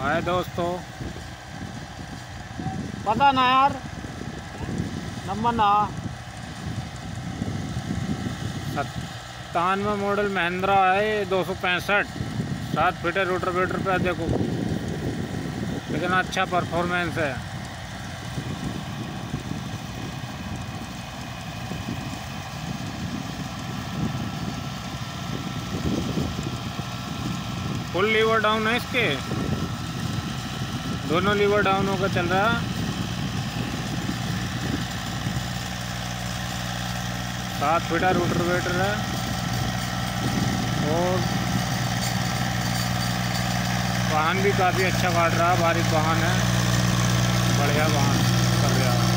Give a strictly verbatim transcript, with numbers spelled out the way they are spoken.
हाय दोस्तों, पता ना यार नंबर ना। सत्तानवे मॉडल महिंद्रा है, दो सौ पैंसठ सात फीटर रोटर पे देखो, लेकिन अच्छा परफॉर्मेंस है। फुल लीवर डाउन है इसके, दोनों लीवर डाउन होकर चल रहा है। सात फीटर रोटर है और वाहन भी काफ़ी अच्छा काट रहा है, बारीक वाहन है, बढ़िया वाहन कर रहा है।